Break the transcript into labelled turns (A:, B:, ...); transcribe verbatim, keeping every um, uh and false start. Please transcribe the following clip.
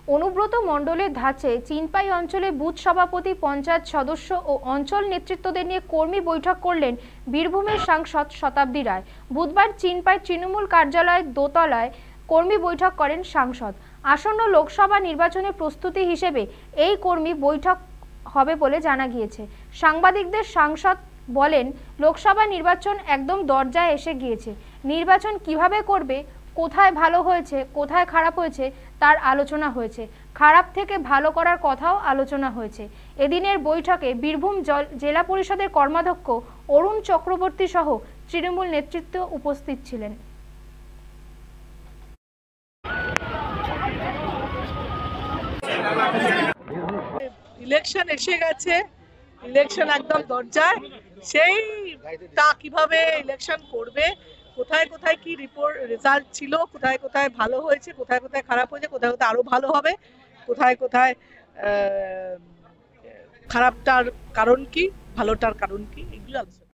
A: অনুব্রত মণ্ডলের ধাঁচে চিনপাই অঞ্চলে বুথ সভাপতি, পঞ্চায়েত সদস্য ও অঞ্চল নেতৃত্বদের নিয়ে কর্মী বৈঠক করলেন বীরভূমের সাংসদ শতাব্দী রায়। বুধবার চিনপাই তৃণমূল কার্যালয় দোতলায় কর্মী বৈঠক করেন সাংসদ। আসন্ন লোকসভা নির্বাচনের প্রস্তুতি হিসেবে এই কর্মী বৈঠক হবে বলে জানা গিয়েছে। সাংবাদিকদের সাংসদ বলেন, লোকসভা নির্বাচন একদম দরজায় এসে গিয়েছে। নির্বাচন কিভাবে করবে, কোথায় ভালো হয়েছে, কোথায় খারাপ হয়েছে তার আলোচনা হয়েছে। খারাপ থেকে ভালো করার কথাও আলোচনা হয়েছে। এদিনের বৈঠকে বীরভূম জেলা পরিষদের কর্মাধ্যক্ষ অরুণ চক্রবর্তী সহ তৃণমূল নেতৃত্ব উপস্থিত ছিলেন।
B: ইলেকশন এসে গেছে, ইলেকশন একদম দরজায়। সেইটা কিভাবে ইলেকশন করবে, কোথায় কোথায় কি রিপোর্ট রেজাল্ট ছিল, কোথায় কোথায় ভালো হয়েছে, কোথায় কোথায় খারাপ হয়েছে, কোথায় কোথায় আরো ভালো হবে, কোথায় কোথায় খারাপটার কারণ কি, ভালোটার কারণ কি, এগুলো আলোচনা।